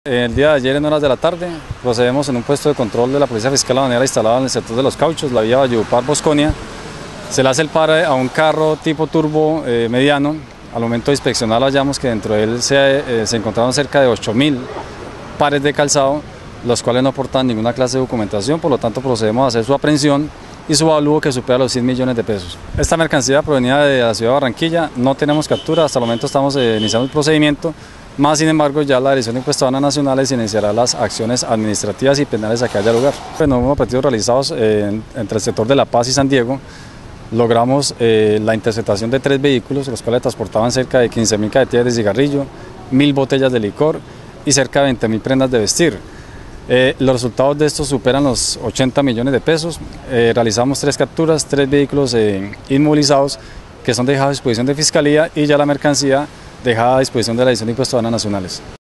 El día de ayer en horas de la tarde procedemos en un puesto de control de la Policía Fiscal Aduanera instalado en el sector de Los Cauchos, la vía Valledupar-Bosconia. Se le hace el pare a un carro tipo turbo mediano. Al momento de inspeccionarlo hallamos que dentro de él se encontraron cerca de 8.000 pares de calzado, los cuales no portan ninguna clase de documentación, por lo tanto procedemos a hacer su aprehensión y su avalúo que supera los 100 millones de pesos. Esta mercancía provenía de la ciudad de Barranquilla, no tenemos captura, hasta el momento estamos iniciando el procedimiento. Más sin embargo, ya la Dirección de Impuestos y Aduanas Nacionales iniciará las acciones administrativas y penales a que haya lugar. Bueno, hubo operativos realizados entre el sector de La Paz y San Diego. Logramos la interceptación de 3 vehículos, los cuales transportaban cerca de 15.000 cajetillas de cigarrillo, 1.000 botellas de licor y cerca de 20.000 prendas de vestir. Los resultados de estos superan los 80 millones de pesos. Realizamos 3 capturas, 3 vehículos inmovilizados que son dejados a disposición de Fiscalía y ya la mercancía dejada a disposición de la Dirección de Impuestos y Aduanas Nacionales.